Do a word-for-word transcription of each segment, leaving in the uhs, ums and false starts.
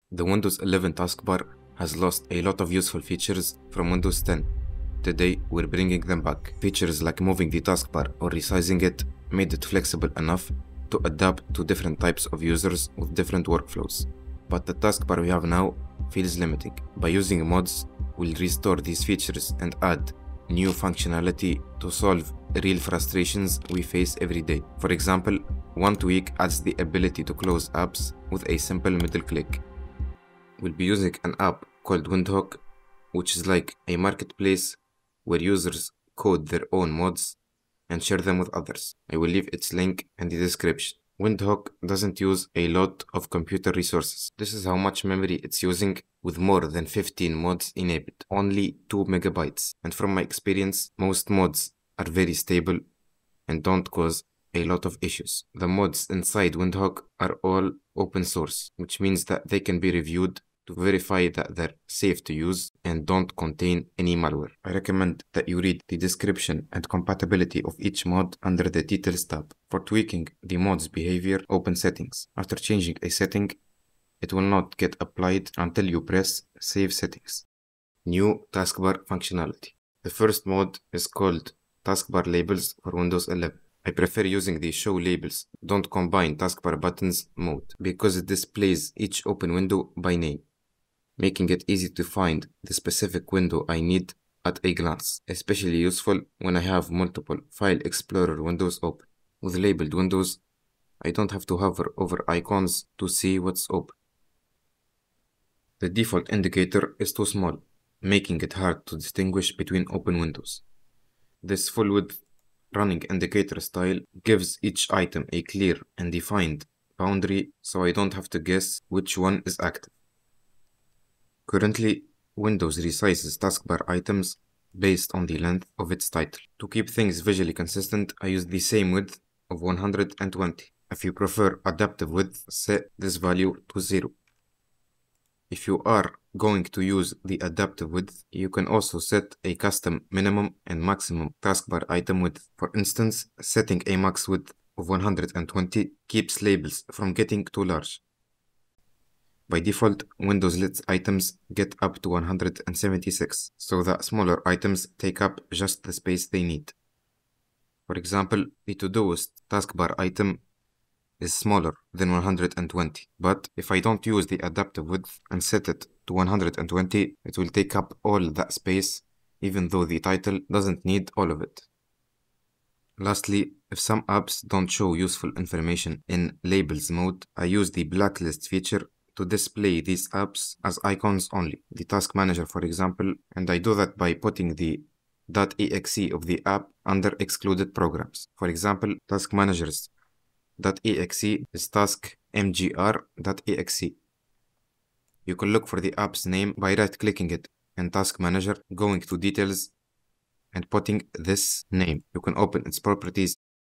The Windows eleven taskbar has lost a lot of useful features from Windows ten. Today, we're bringing them back. Features like moving the taskbar or resizing it made it flexible enough to adapt to different types of users with different workflows. But the taskbar we have now feels limiting. By using mods, we'll restore these features and add new functionality to solve real frustrations we face every day. For example, one tweak adds the ability to close apps with a simple middle click. We'll be using an app called Windhoek, which is like a marketplace where users code their own mods and share them with others. I will leave its link in the description. Windhoek doesn't use a lot of computer resources. This is how much memory it's using with more than fifteen mods enabled. Only two megabytes. And from my experience, most mods are very stable and don't cause a lot of issues. The mods inside Windhoek are all open source, which means that they can be reviewed to verify that they're safe to use and don't contain any malware. I recommend that you read the description and compatibility of each mod under the Details tab. For tweaking the mod's behavior, open Settings. After changing a setting, it will not get applied until you press Save Settings. New Taskbar Functionality. The first mod is called Taskbar Labels for Windows eleven. I prefer using the Show Labels, Don't Combine Taskbar Buttons mode because it displays each open window by name, making it easy to find the specific window I need at a glance, especially useful when I have multiple File Explorer windows open. With labeled windows, I don't have to hover over icons to see what's open. The default indicator is too small, making it hard to distinguish between open windows. This full width running indicator style gives each item a clear and defined boundary, so I don't have to guess which one is active. Currently, Windows resizes taskbar items based on the length of its title. To keep things visually consistent, I use the same width of one hundred twenty. If you prefer adaptive width, set this value to zero. If you are going to use the adaptive width, you can also set a custom minimum and maximum taskbar item width. For instance, setting a max width of one hundred twenty keeps labels from getting too large. By default, Windows lets items get up to one hundred seventy-six, so that smaller items take up just the space they need. For example, the Todoist taskbar item is smaller than one hundred twenty, but if I don't use the adaptive width and set it to one hundred twenty, it will take up all that space, even though the title doesn't need all of it. Lastly, if some apps don't show useful information in Labels mode, I use the blacklist feature to display these apps as icons only, the Task Manager for example, and I do that by putting the .exe of the app under excluded programs. For example, Task Managers .exe is taskmgr.exe. You can look for the app's name by right-clicking it in Task Manager, going to Details, and putting this name. You can open its properties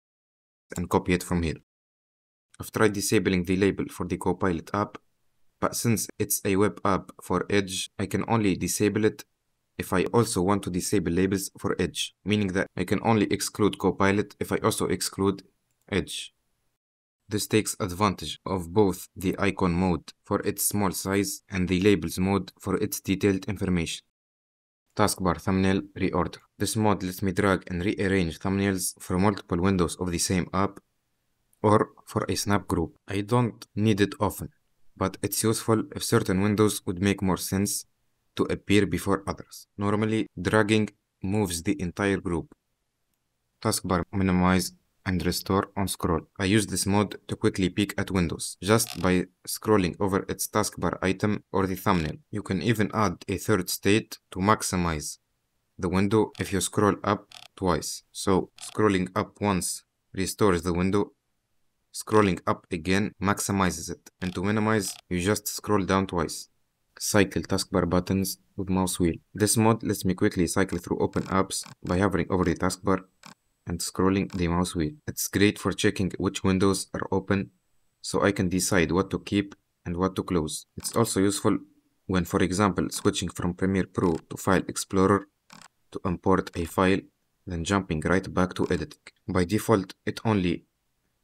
and copy it from here. I've tried disabling the label for the Copilot app, but since it's a web app for Edge, I can only disable it if I also want to disable labels for Edge, meaning that I can only exclude Copilot if I also exclude Edge. This takes advantage of both the icon mode for its small size and the labels mode for its detailed information. Taskbar Thumbnail Reorder. This mod lets me drag and rearrange thumbnails for multiple windows of the same app or for a snap group. I don't need it often, but it's useful if certain windows would make more sense to appear before others. Normally, dragging moves the entire group. Taskbar Minimize and Restore on Scroll. I use this mode to quickly peek at windows, just by scrolling over its taskbar item or the thumbnail. You can even add a third state to maximize the window if you scroll up twice. So, scrolling up once restores the window, scrolling up again maximizes it, and to minimize, you just scroll down twice. Cycle taskbar buttons with mouse wheel. This mode lets me quickly cycle through open apps by hovering over the taskbar and scrolling the mouse wheel. It's great for checking which windows are open, so I can decide what to keep and what to close. It's also useful when, for example, switching from Premiere Pro to File Explorer to import a file, then jumping right back to editing. By default, it only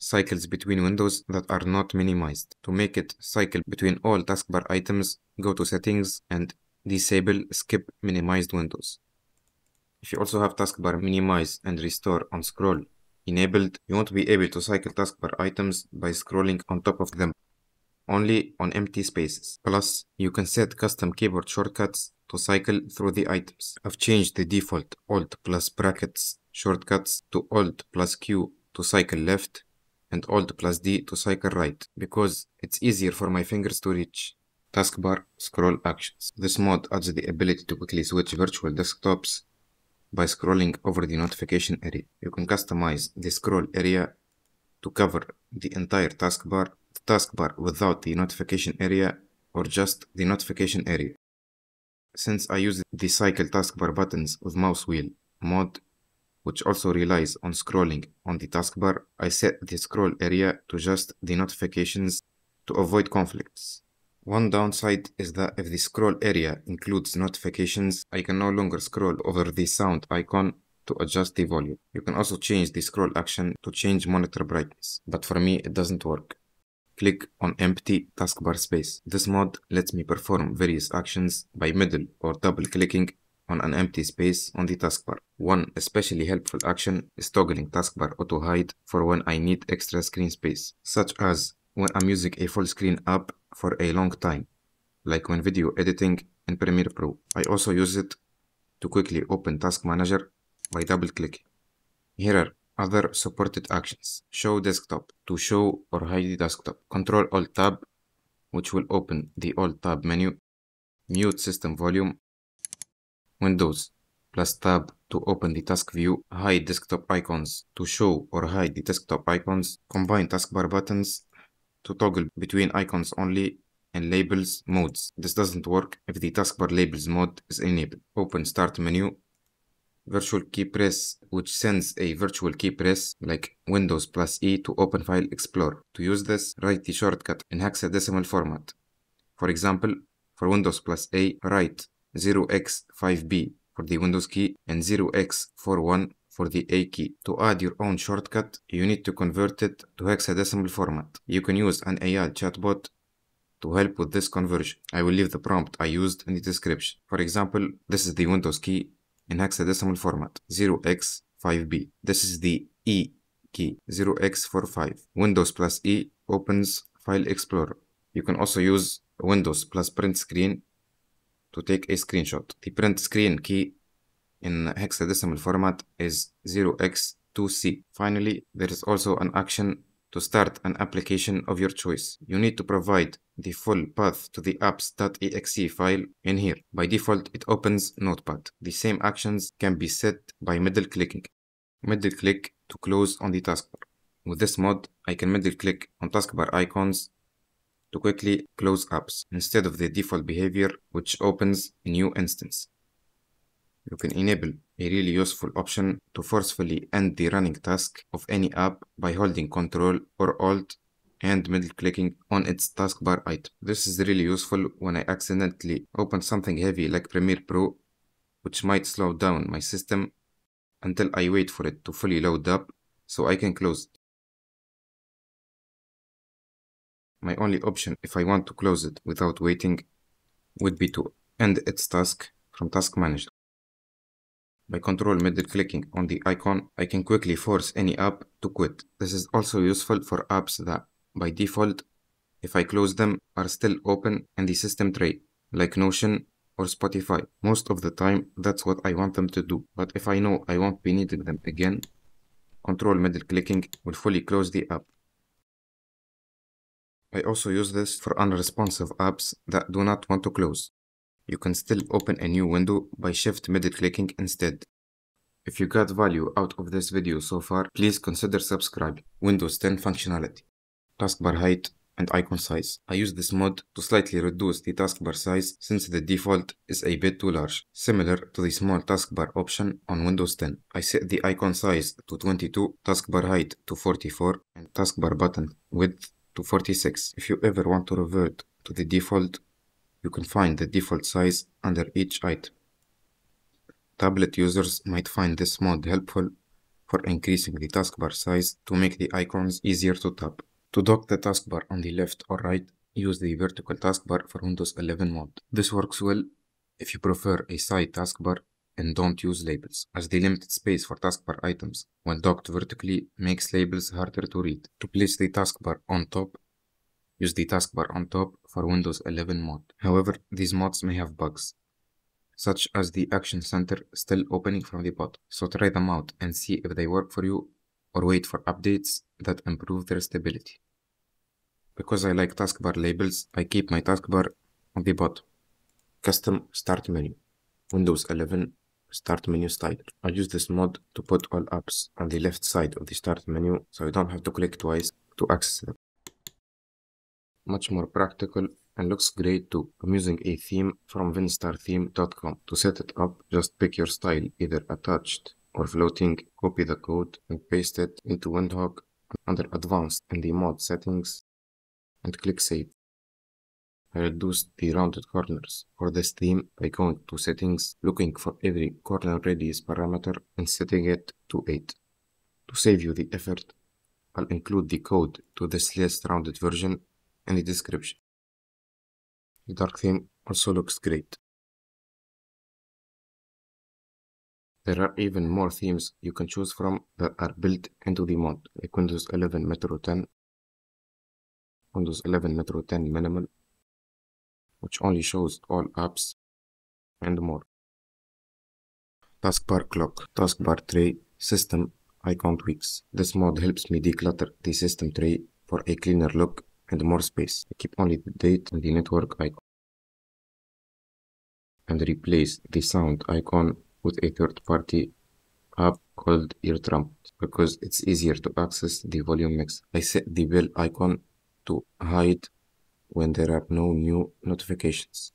cycles between windows that are not minimized. To make it cycle between all taskbar items, go to Settings and disable Skip Minimized Windows. If you also have taskbar minimize and restore on scroll enabled, you won't be able to cycle taskbar items by scrolling on top of them, only on empty spaces. Plus, you can set custom keyboard shortcuts to cycle through the items. I've changed the default Alt plus brackets shortcuts to Alt plus Q to cycle left and Alt plus D to cycle right, because it's easier for my fingers to reach. Taskbar Scroll Actions. This mode adds the ability to quickly switch virtual desktops by scrolling over the notification area. You can customize the scroll area to cover the entire taskbar, the taskbar without the notification area, or just the notification area. Since I use the cycle taskbar buttons with mouse wheel mode, which also relies on scrolling on the taskbar, I set the scroll area to just the notifications to avoid conflicts. One downside is that if the scroll area includes notifications, I can no longer scroll over the sound icon to adjust the volume. You can also change the scroll action to change monitor brightness, but for me it doesn't work. Click on empty taskbar space. This mode lets me perform various actions by middle or double clicking on an empty space on the taskbar. One especially helpful action is toggling taskbar auto hide for when I need extra screen space, such as when I'm using a full screen app for a long time, like when video editing in Premiere Pro. I also use it to quickly open Task Manager by double clicking. Here are other supported actions. Show desktop to show or hide the desktop. Control Alt Tab, which will open the Alt Tab menu. Mute system volume. Windows plus Tab to open the task view. Hide desktop icons to show or hide the desktop icons. Combine taskbar buttons to toggle between icons only, and labels modes. This doesn't work if the taskbar labels mode is enabled. Open start menu. Virtual key press, which sends a virtual key press like Windows plus E to open File Explorer. To use this, write the shortcut in hexadecimal format. For example, for Windows plus A, write zero x five b for the Windows key and zero x forty-one for the A key. To add your own shortcut, you need to convert it to hexadecimal format. You can use an A I chatbot to help with this conversion. I will leave the prompt I used in the description. For example, this is the Windows key in hexadecimal format, zero x five b. This is the E key, zero x forty-five. Windows plus E opens File Explorer. You can also use Windows plus print screen to take a screenshot. The print screen key in hexadecimal format is zero x two c. Finally, there is also an action to start an application of your choice. You need to provide the full path to the apps.exe file in here. By default, it opens Notepad. The same actions can be set by middle clicking. Middle click to close on the taskbar. With this mod, I can middle click on taskbar icons to quickly close apps instead of the default behavior, which opens a new instance. You can enable a really useful option to forcefully end the running task of any app by holding Control or Alt and middle clicking on its taskbar item. This is really useful when I accidentally open something heavy like Premiere Pro, which might slow down my system until I wait for it to fully load up so I can close it. My only option if I want to close it without waiting would be to end its task from Task Manager. By control middle clicking on the icon, I can quickly force any app to quit. This is also useful for apps that, by default, if I close them, are still open in the system tray, like Notion or Spotify. Most of the time, that's what I want them to do. But if I know I won't be needing them again, control middle clicking will fully close the app. I also use this for unresponsive apps that do not want to close. You can still open a new window by shift middle clicking instead. If you got value out of this video so far, please consider subscribing. Windows ten functionality, taskbar height and icon size. I use this mod to slightly reduce the taskbar size since the default is a bit too large, similar to the small taskbar option on Windows ten. I set the icon size to twenty-two, taskbar height to forty-four, and taskbar button width to forty-six. If you ever want to revert to the default, you can find the default size under each item. Tablet users might find this mod helpful for increasing the taskbar size to make the icons easier to tap. To dock the taskbar on the left or right, use the vertical taskbar for Windows eleven mode. This works well if you prefer a side taskbar and don't use labels, as the limited space for taskbar items when docked vertically makes labels harder to read. To place the taskbar on top, use the taskbar on top for Windows eleven mode. However, these mods may have bugs, such as the Action Center still opening from the bottom, so try them out and see if they work for you, or wait for updates that improve their stability. Because I like taskbar labels, I keep my taskbar on the bottom. Custom Start Menu, Windows eleven Start Menu Style. I use this mod to put all apps on the left side of the Start menu so you don't have to click twice to access them. Much more practical and looks great too. I'm using a theme from winstar theme dot com. To set it up, just pick your style, either attached or floating, copy the code and paste it into Windhawk under Advanced in the mod settings and click Save. I reduced the rounded corners for this theme by going to Settings, looking for every corner radius parameter and setting it to eight. To save you the effort, I'll include the code to this less rounded version in the description. The dark theme also looks great. There are even more themes you can choose from that are built into the mod, like Windows eleven Metro ten, Windows eleven Metro ten Minimal, which only shows all apps, and more. Taskbar Clock, Taskbar Tray, System Icon Tweaks. This mod helps me declutter the system tray for a cleaner look and more space. I keep only the date and the network icon, and replace the sound icon with a third-party app called Eardrum because it's easier to access the volume mix. I set the bell icon to hide when there are no new notifications.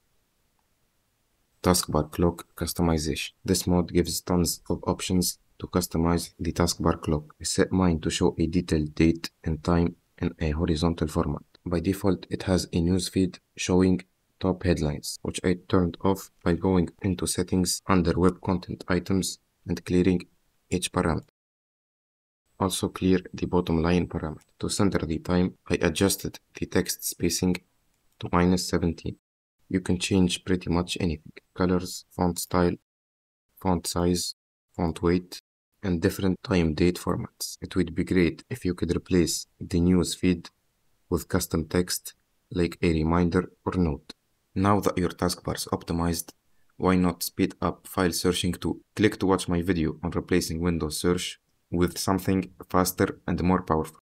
Taskbar Clock Customization. This mod gives tons of options to customize the taskbar clock. I set mine to show a detailed date and time in a horizontal format. By default, it has a newsfeed showing top headlines, which I turned off by going into Settings under Web Content Items and clearing each parameter. Also clear the bottom line parameter. To center the time, I adjusted the text spacing to minus seventeen. You can change pretty much anything: colors, font style, font size, font weight, and different time date formats. It would be great if you could replace the news feed with custom text like a reminder or note. Now that your taskbar is optimized, why not speed up file searching too? Click to watch my video on replacing Windows search with something faster and more powerful.